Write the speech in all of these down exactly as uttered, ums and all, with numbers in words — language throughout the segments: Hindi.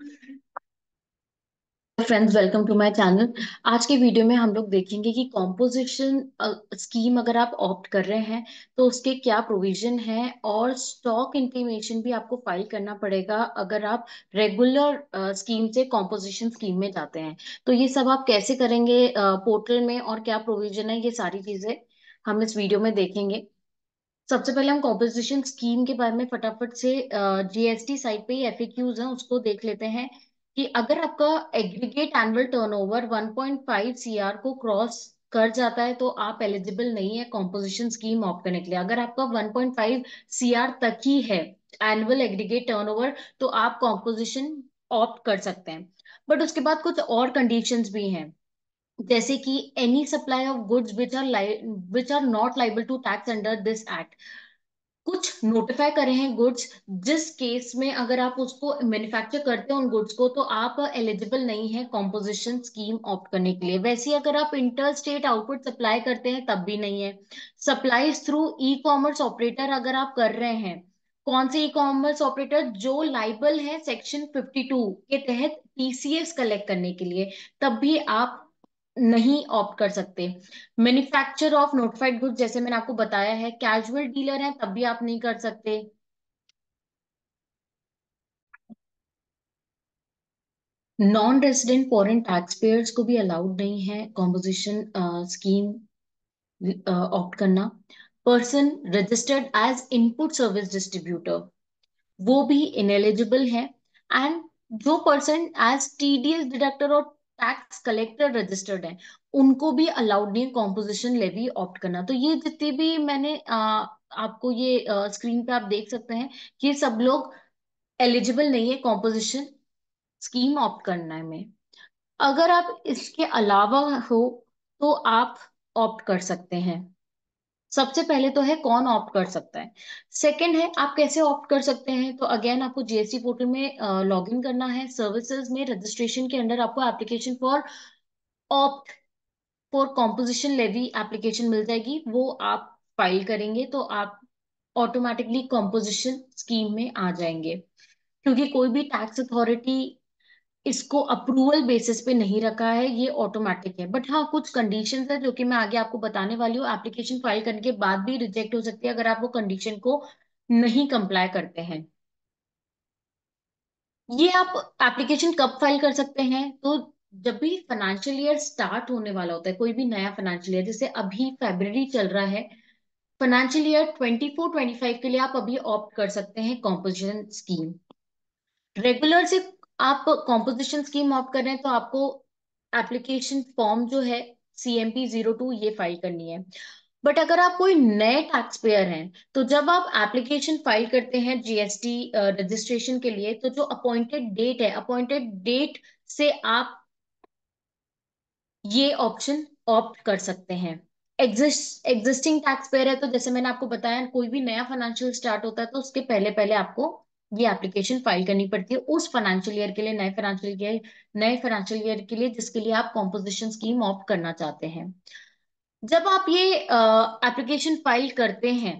Friends, welcome to my channel. आज के वीडियो में हम लोग देखेंगे कि कॉम्पोजिशन स्कीम अगर आप ऑप्ट कर रहे हैं तो उसके क्या प्रोविजन है, और स्टॉक इंटीमेशन भी आपको फाइल करना पड़ेगा अगर आप रेगुलर स्कीम से कॉम्पोजिशन स्कीम में जाते हैं। तो ये सब आप कैसे करेंगे पोर्टल में, और क्या प्रोविजन है, ये सारी चीजें हम इस वीडियो में देखेंगे। सबसे पहले हम कॉम्पोजिशन स्कीम के बारे में फटाफट से जीएसटी साइट पे ही एफएक्यूज हैं उसको देख लेते हैं कि अगर आपका aggregate annual turnover one point five CR को क्रॉस कर जाता है तो आप एलिजिबल नहीं है कॉम्पोजिशन स्कीम ऑप्ट करने के लिए। अगर आपका वन पॉइंट फाइव सीआर तक ही है एनुअल एग्रीगेट टर्नओवर तो आप कॉम्पोजिशन ऑप्ट कर सकते हैं। बट उसके बाद कुछ और कंडीशंस भी हैं, जैसे कि any supply of goods which are which are not liable to tax under this act. कुछ नोटिफाई करे हैं गुड्स, जिस केस में अगर आप उसको मैन्युफैक्चर करते हैं उन गुड्स को तो आप एलिजिबल नहीं है कॉम्पोजिशन स्कीम ऑप्ट करने के लिए। वैसे ही अगर आप इंटर स्टेट आउटपुट सप्लाई करते हैं तब भी नहीं है। Supplies through e commerce operator अगर आप कर रहे हैं, कौन से ई कॉमर्स ऑपरेटर जो लाइबल है सेक्शन फिफ्टी टू के तहत टीसीएस कलेक्ट करने के लिए, तब भी आप नहीं ऑप्ट कर सकते। मैन्युफैक्चर ऑफ नोटिफाइड गुड्स जैसे मैंने आपको बताया है, कैजुअल डीलर है तब भी आप नहीं कर सकते। Non resident foreign tax payers को भी अलाउड नहीं है कॉम्पोजिशन स्कीम ऑप्ट करना। Person registered as input service distributor वो भी इनएलिजिबल है। एंड जो पर्सन एज टीडीएस डिडक्टर और टैक्स कलेक्टर रजिस्टर्ड है उनको भी अलाउड नहीं है कॉम्पोजिशन लेवी ऑप्ट करना। तो ये जितने भी मैंने अ, आपको ये स्क्रीन पे आप देख सकते हैं कि ये सब लोग एलिजिबल नहीं है कॉम्पोजिशन स्कीम ऑप्ट करने में। अगर आप इसके अलावा हो तो आप ऑप्ट कर सकते हैं। सबसे पहले तो है कौन ऑप्ट कर सकता है, सेकंड है आप कैसे ऑप्ट कर सकते हैं। तो अगेन आपको जीएसटी पोर्टल में लॉग इन करना है। सर्विसेज में रजिस्ट्रेशन के अंदर आपको application for opt for composition levy application मिल जाएगी, वो आप फाइल करेंगे तो आप ऑटोमेटिकली कॉम्पोजिशन स्कीम में आ जाएंगे। क्योंकि कोई भी टैक्स अथॉरिटी इसको अप्रूवल बेसिस पे नहीं रखा है, ये ऑटोमेटिक है। बट हाँ, कुछ कंडीशंस है जो कि मैं आगे आपको बताने वाली हूँ। एप्लीकेशन फाइल करने के बाद भी रिजेक्ट हो सकती है अगर आप वो कंडीशन को नहीं कंप्लाई करते हैं। ये आप एप्लीकेशन कब फाइल कर सकते हैं, तो जब भी फाइनेंशियल ईयर स्टार्ट होने वाला होता है, कोई भी नया फाइनेंशियल ईयर, जैसे अभी फरवरी चल रहा है, financial year twenty four twenty five के लिए आप अभी ऑप्ट कर सकते हैं कॉम्पोजिशन स्कीम। रेगुलर से आप कॉम्पोजिशन स्कीम ऑप्ट कर रहे हैं तो आपको एप्लीकेशन फॉर्म जो है सीएमपी जीरो टू ये फाइल करनी है। बट अगर आप कोई नए टैक्स पेयर हैं तो जब आप एप्लीकेशन फाइल करते हैं जीएसटी रजिस्ट्रेशन के लिए, तो जो अपॉइंटेड डेट है, अपॉइंटेड डेट से आप ये ऑप्शन ऑप्ट कर सकते हैं। एग्जिस्ट एग्जिस्टिंग टैक्स पेयर है तो जैसे मैंने आपको बताया, कोई भी नया फाइनेंशियल स्टार्ट होता है तो उसके पहले पहले आपको ये एप्लीकेशन फाइल करनी पड़ती है उस फाइनेंशियल ईयर के लिए, नए फाइनेंशियल ईयर नए फाइनेंशियल ईयर के लिए जिसके लिए आप कॉम्पोजिशन स्कीम ऑप्ट करना चाहते हैं। जब आप ये एप्लीकेशन फाइल करते हैं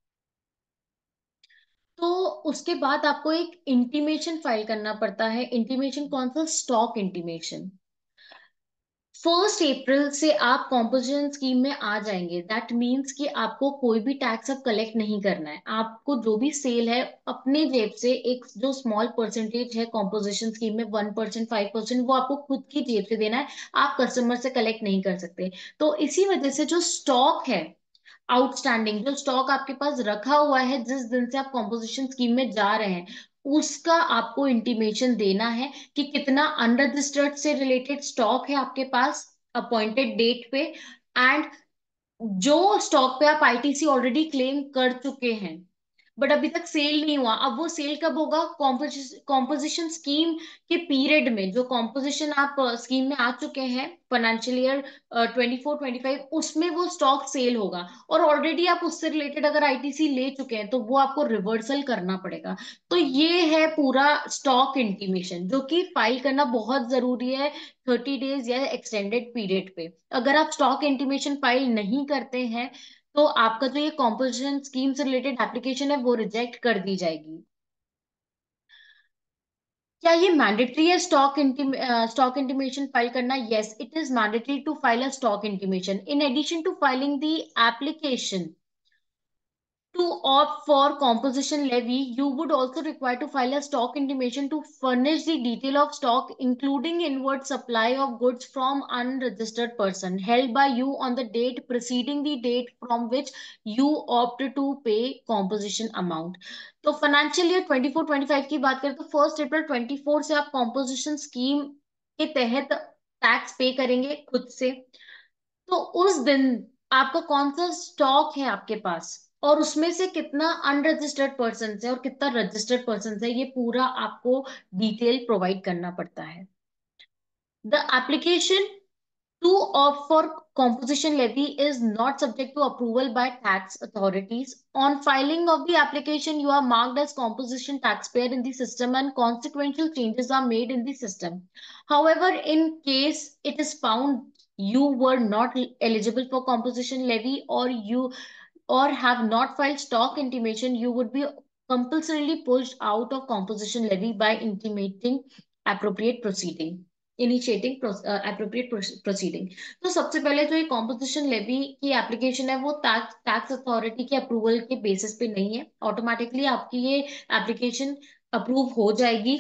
तो उसके बाद आपको एक इंटीमेशन फाइल करना पड़ता है। इंटीमेशन कौन सा? Stock intimation. फर्स्ट अप्रैल से आप कॉम्पोजिशन स्कीम में आ जाएंगे। दैट मीन्स कि आपको कोई भी टैक्स अब कलेक्ट नहीं करना है। आपको जो भी सेल है अपने जेब से, एक जो स्मॉल परसेंटेज है कॉम्पोजिशन स्कीम में, वन परसेंट, फाइव परसेंट, वो आपको खुद की जेब से देना है। आप कस्टमर से कलेक्ट नहीं कर सकते। तो इसी वजह से जो स्टॉक है आउटस्टैंडिंग, जो स्टॉक आपके पास रखा हुआ है जिस दिन से आप कॉम्पोजिशन स्कीम में जा रहे हैं, उसका आपको इंटीमेशन देना है कि कितना अनरजिस्टर्ड से रिलेटेड स्टॉक है आपके पास अपॉइंटेड डेट पे। एंड जो स्टॉक पे आप आईटीसी ऑलरेडी क्लेम कर चुके हैं बट अभी तक सेल नहीं हुआ, अब वो सेल कब होगा? कॉम्पोजिशन स्कीम के पीरियड में। जो कॉम्पोजिशन आप स्कीम में आ चुके हैं financial year twenty four twenty five, उसमें वो स्टॉक सेल होगा। और ऑलरेडी आप उससे रिलेटेड अगर आईटीसी ले चुके हैं तो वो आपको रिवर्सल करना पड़ेगा। तो ये है पूरा स्टॉक इंटीमेशन जो कि फाइल करना बहुत जरूरी है थर्टी डेज या एक्सटेंडेड पीरियड पे। अगर आप स्टॉक इंटीमेशन फाइल नहीं करते हैं तो आपका जो ये कॉम्पोजिशन स्कीम से रिलेटेड एप्लीकेशन है वो रिजेक्ट कर दी जाएगी। क्या ये मैंडेटरी है स्टॉक स्टॉक इंटीमेशन फाइल करना? Yes, it is mandatory to file a stock intimation in addition to filing the application to opt for composition levy. You would also require to file a stock intimation to furnish the detail of stock, including inward supply of goods from unregistered person held by you on the date preceding the date from which you opt to pay composition amount. तो financial year twenty four twenty five की बात करें तो फर्स्ट अप्रैल ट्वेंटी फोर से आप कॉम्पोजिशन स्कीम के तहत टैक्स पे करेंगे खुद से। तो उस दिन आपका कौन सा स्टॉक है आपके पास, और उसमें से कितना अनरजिस्टर्ड पर्सन है और कितना रजिस्टर्ड पर्सन है, ये पूरा आपको डिटेल प्रोवाइड करना पड़ता है। The application to opt for composition levy is not subject to approval by tax authorities. On filing of the application, you are marked as composition taxpayer in the system and consequential changes are made in the system. However, in case it is found you were not eligible for composition levy, or you or have not filed stock intimation, you would be compulsorily pushed out of composition levy by intimating appropriate proceeding initiating appropriate proceeding. तो सबसे पहले जो ये कॉम्पोजिशन लेवी की एप्लीकेशन है वो टैक्स टैक्स अथॉरिटी के अप्रूवल के बेसिस पे नहीं है, ऑटोमेटिकली आपकी ये एप्लीकेशन अप्रूव हो जाएगी।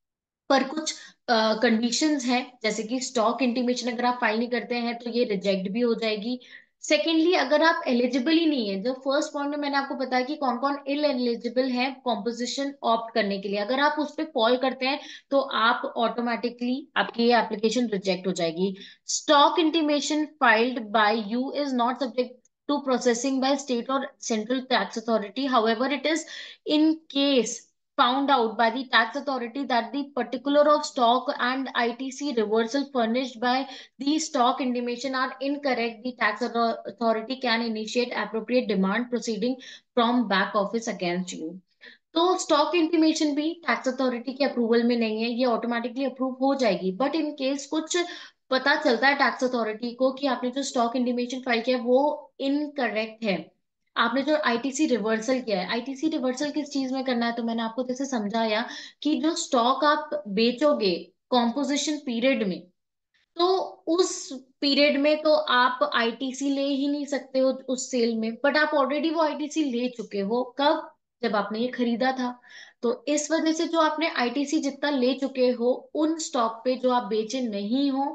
पर कुछ कंडीशंस हैं, जैसे कि स्टॉक इंटीमेशन अगर आप फाइल नहीं करते हैं तो ये रिजेक्ट भी हो जाएगी। सेकेंडली, अगर आप एलिजिबल ही नहीं है, जो फर्स्ट पॉइंट में मैंने आपको बताया कि कौन कौन इल एलिजिबल है कॉम्पोजिशन ऑप्ट करने के लिए, अगर आप उस पर फॉल करते हैं तो आप ऑटोमेटिकली आपकी ये एप्लीकेशन रिजेक्ट हो जाएगी। Stock intimation filed by you is not subject to processing by state or central tax authority. However, it is in case found out by the tax authority that the particular of stock and I T C reversal furnished by the stock intimation are incorrect, the tax authority can initiate appropriate demand proceeding from back office against you. तो स्टॉक इंटीमेशन भी टैक्स अथॉरिटी के अप्रूवल में नहीं है, ये ऑटोमेटिकली अप्रूव हो जाएगी। बट इन केस कुछ पता चलता है टैक्स अथॉरिटी को कि आपने जो स्टॉक इंटीमेशन फाइल किया है वो इनकरेक्ट है, आपने जो आईटीसी रिवर्सल किया है, आईटीसी रिवर्सल किस चीज में करना है, तो मैंने आपको जैसे समझाया कि जो स्टॉक आप बेचोगे कॉम्पोजिशन पीरियड में, तो उस पीरियड में तो आप आईटीसी ले ही नहीं सकते हो उस सेल में, बट आप ऑलरेडी वो आईटीसी ले चुके हो कब, जब आपने ये खरीदा था। तो इस वजह से जो आपने आईटीसी जितना ले चुके हो उन स्टॉक पे जो आप बेचे नहीं हो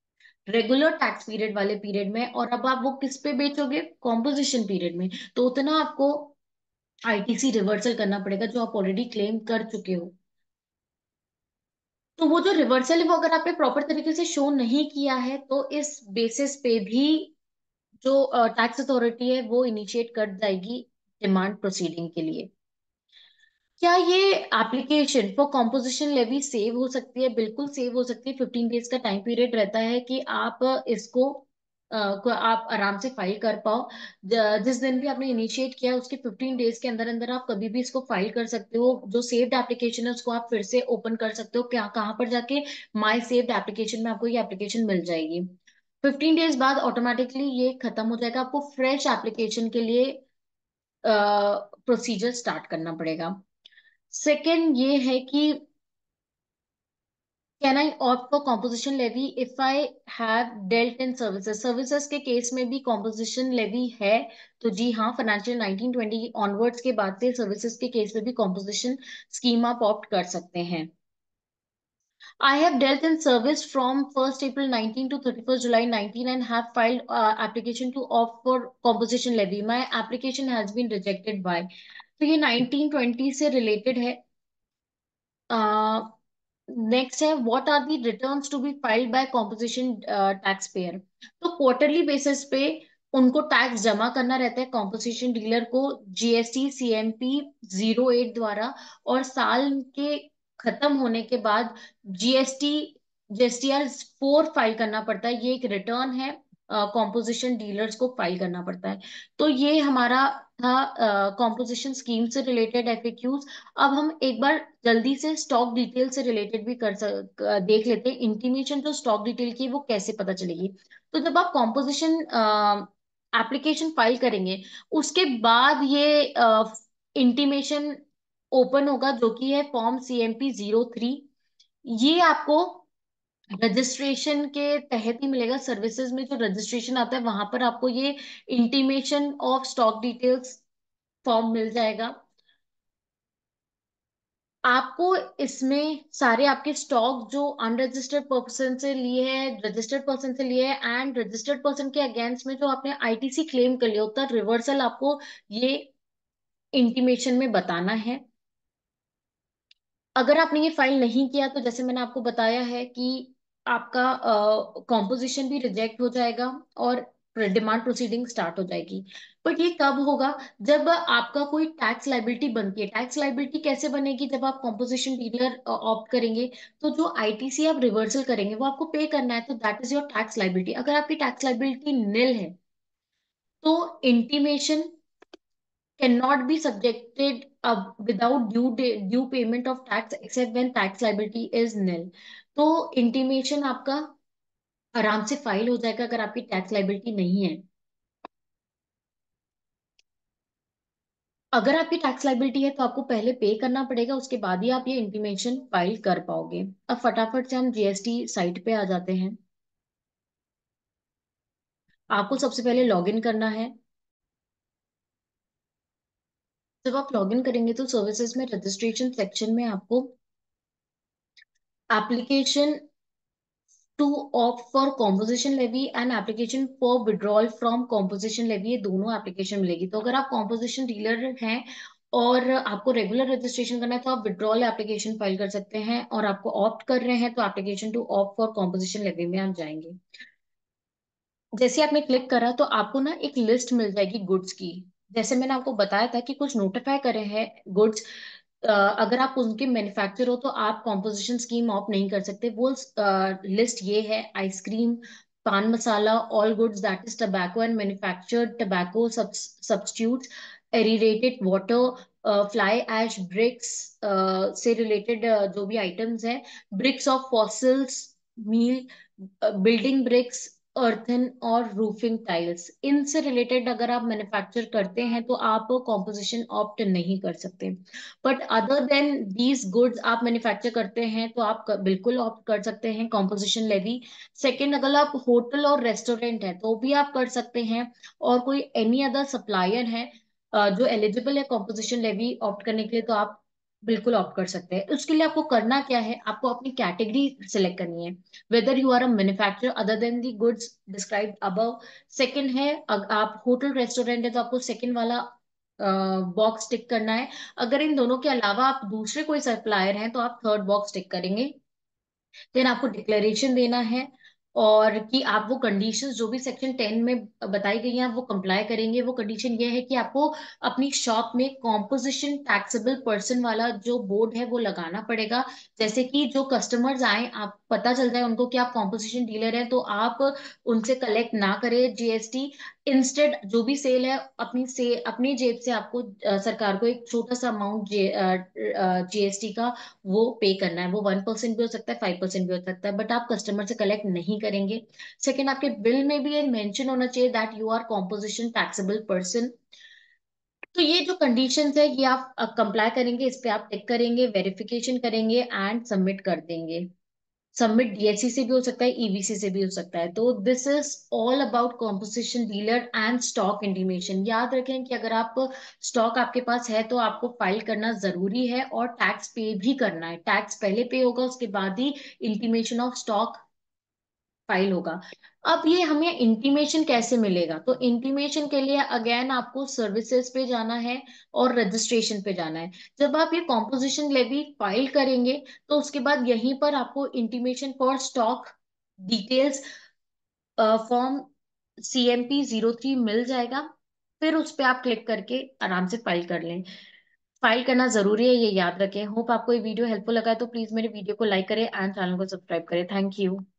रेगुलर टैक्स पीरियड वाले पीरियड में, और अब आप वो किस पे बेचोगे कॉम्पोजिशन पीरियड में, तो उतना आपको आईटीसी रिवर्सल करना पड़ेगा जो आप ऑलरेडी क्लेम कर चुके हो। तो वो जो रिवर्सल है वो अगर आपने प्रॉपर तरीके से शो नहीं किया है तो इस बेसिस पे भी जो टैक्स अथॉरिटी है वो इनिशिएट कर जाएगी डिमांड प्रोसीडिंग के लिए। क्या ये application for composition levy save हो सकती है? बिल्कुल सेव हो सकती है। फिफ्टीन डेज का टाइम पीरियड रहता है कि आप इसको अ, को आप आराम से फाइल कर पाओ। ज- जिस दिन भी आपने इनिशिएट किया उसके फिफ्टीन डेज के अंदर अंदर आप कभी भी इसको फाइल कर सकते हो। जो सेव्ड एप्लीकेशन है उसको आप फिर से ओपन कर सकते हो, क्या कहाँ पर जाके माई सेव्ड एप्लीकेशन में आपको ये एप्लीकेशन मिल जाएगी। फिफ्टीन डेज बाद ऑटोमेटिकली ये खत्म हो जाएगा, आपको फ्रेश एप्लीकेशन के लिए प्रोसीजर स्टार्ट करना पड़ेगा। सेकेंड ये है कि can I opt for composition levy if I have dealt in services? Services के केस में भी कॉम्पोजिशन लेवी है। तो जी हाँ, फाइनेंशियल नाइनटीन ट्वेंटी ऑनवर्ड्स के बाद से सर्विसेज के केस में भी कॉम्पोजिशन स्कीम आप ऑप्ट कर सकते हैं। I have dealt in service from first April nineteen to thirty-first July nineteen and have filed uh, application to opt for composition levy. My application has been rejected by। तो ये नाइनटीन ट्वेंटी से रिलेटेड है। नेक्स्ट है what are the returns to be filed by composition tax payer? तो क्वार्टरली बेसिस पे उनको टैक्स जमा करना रहता है कॉम्पोजिशन डीलर को जीएसटी सीएमपी जीरो एट द्वारा, और साल के खत्म होने के बाद जीएसटी जीएसटीआर फोर फाइल करना पड़ता है। ये एक रिटर्न है, कॉम्पोजिशन डीलर्स को फाइल करना पड़ता है। तो ये हमारा था कॉम्पोजिशन स्कीम से रिलेटेड एफएक्यूज। अब हम एक बार जल्दी से स्टॉक डिटेल से रिलेटेड भी कर सक देख लेते हैं, इंटीमेशन जो स्टॉक डिटेल की है, वो कैसे पता चलेगी। तो जब आप कॉम्पोजिशन एप्लीकेशन फाइल करेंगे उसके बाद ये इंटीमेशन ओपन होगा, जो कि है फॉर्म सीएमपी जीरो थ्री। ये आपको रजिस्ट्रेशन के तहत ही मिलेगा। सर्विसेज में जो रजिस्ट्रेशन आता है वहां पर आपको ये intimation of stock details form मिल जाएगा। आपको इसमें सारे आपके स्टॉक जो अनरजिस्टर्ड पर्सन से लिए हैं, रजिस्टर्ड पर्सन से लिए हैं, एंड रजिस्टर्ड पर्सन के अगेंस्ट में जो आपने आईटीसी क्लेम कर लिया होता है, रिवर्सल आपको ये इंटीमेशन में बताना है। अगर आपने ये फाइल नहीं किया तो जैसे मैंने आपको बताया है कि आपका कॉम्पोजिशन भी रिजेक्ट हो जाएगा और डिमांड प्रोसीडिंग स्टार्ट हो जाएगी। बट ये कब होगा? जब आपका कोई टैक्स लाइबिलिटी बनती है। टैक्स लाइबिलिटी कैसे बनेगी? जब आप कॉम्पोजिशन डीलर ऑप्ट करेंगे तो जो आईटीसी आप रिवर्सल करेंगे वो आपको पे करना है, तो that is your tax liability. अगर आपकी टैक्स लाइबिलिटी निल है तो intimation can not be subjected without due due payment of tax except when tax liability is nil. तो इंटीमेशन आपका आराम से फाइल हो जाएगा अगर आपकी टैक्स लाइबिलिटी नहीं है। अगर आपकी टैक्स लाइबिलिटी है तो आपको पहले पे करना पड़ेगा, उसके बाद ही आप ये इंटीमेशन फाइल कर पाओगे। अब फटाफट से हम जीएसटी साइट पे आ जाते हैं। आपको सबसे पहले लॉगिन करना है। जब आप लॉगिन करेंगे तो सर्विसेज में रजिस्ट्रेशन सेक्शन में आपको application to opt for composition levy and application for withdrawal from composition levy, ये दोनों एप्लीकेशन मिलेगी। तो अगर आप कॉम्पोजिशन डीलर हैं और आपको रेगुलर रजिस्ट्रेशन करना है तो आप विड्रॉल एप्लीकेशन फाइल कर सकते हैं, और आपको ऑप्ट कर रहे हैं तो application to opt for composition levy में आप जाएंगे। जैसे आपने क्लिक करा तो आपको ना एक लिस्ट मिल जाएगी गुड्स की। जैसे मैंने आपको बताया था कि कुछ नोटिफाई करे हैं गुड्स, अगर आप उनके मैन्युफैक्चर हो तो आप कॉम्पोजिशन स्कीम ऑफ नहीं कर सकते। वो लिस्ट ये है: ice cream, paan masala, all goods that is tobacco and manufactured tobacco substitutes, aerated water, fly ash, bricks से रिलेटेड जो भी आइटम्स हैं, bricks of fossils, meal, building bricks, earthen और रूफिंग टाइल्स, इनसे रिलेटेड अगर आप मैन्युफैक्चर करते हैं तो आप कॉम्पोजिशन ऑप्ट नहीं कर सकते। But other than these goods आप मैन्युफैक्चर करते हैं तो आप क- बिल्कुल ऑप्ट कर सकते हैं कॉम्पोजिशन लेवी। सेकंड, अगर आप होटल और रेस्टोरेंट है तो भी आप कर सकते हैं। और कोई एनी अदर सप्लायर है अ, जो एलिजिबल है कॉम्पोजिशन लेवी ऑप्ट करने के लिए, तो आप बिल्कुल ऑप्ट कर सकते हैं। उसके लिए आपको करना क्या है? आपको अपनी कैटेगरी सिलेक्ट करनी है, whether you are a manufacturer other than the goods described above. Second है, अगर आप होटल रेस्टोरेंट है तो आपको सेकंड वाला बॉक्स टिक करना है। अगर इन दोनों के अलावा आप दूसरे कोई सप्लायर हैं तो आप थर्ड बॉक्स टिक करेंगे। देन आपको डिक्लेरेशन देना है, और कि आप वो कंडीशंस जो भी सेक्शन टेन में बताई गई हैं आप वो कंप्लाई करेंगे। वो कंडीशन ये है कि आपको अपनी शॉप में कॉम्पोजिशन टैक्सेबल पर्सन वाला जो बोर्ड है वो लगाना पड़ेगा। जैसे कि जो कस्टमर्स आए आप पता चल जाए उनको कि आप कॉम्पोजिशन डीलर हैं, तो आप उनसे कलेक्ट ना करें जीएसटी। इंस्टेड जो भी सेल है अपनी से अपनी जेब से आपको अ, सरकार को एक छोटा सा अमाउंट जीएसटी का वो पे करना है। वो वन परसेंट भी हो सकता है, फाइव परसेंट भी हो सकता है, बट आप कस्टमर से कलेक्ट नहीं करेंगे। सेकेंड, आपके बिल में भी ये मेंशन होना चाहिए that you are composition taxable person. तो ये जो कंडीशंस है ये आप कंप्लाई करेंगे, इस पे आप टिक करेंगे, वेरिफिकेशन करेंगे एंड सबमिट कर देंगे। सबमिट डीएससी से भी हो सकता है, ईवीसी से भी हो सकता है। तो this is all about composition dealer and stock intimation. याद रखें कि अगर आप स्टॉक आपके पास है तो आपको फाइल करना जरूरी है, और टैक्स पे भी करना है। टैक्स पहले पे होगा, उसके बाद ही इंटीमेशन ऑफ स्टॉक फाइल होगा। अब ये हमें इंटीमेशन कैसे मिलेगा? तो इंटीमेशन के लिए अगेन आपको सर्विसेज पे जाना है और रजिस्ट्रेशन पे जाना है। जब आप ये कॉम्पोजिशन लेवी फाइल करेंगे तो उसके बाद यहीं पर आपको intimation for stock details form CMP zero three मिल जाएगा। फिर उस पे आप क्लिक करके आराम से फाइल कर लें। फाइल करना जरूरी है, ये याद रखें। होप आपको ये वीडियो हेल्पफुल लगा है तो प्लीज मेरे वीडियो को लाइक करें एंड चैनल को सब्सक्राइब करें। Thank you.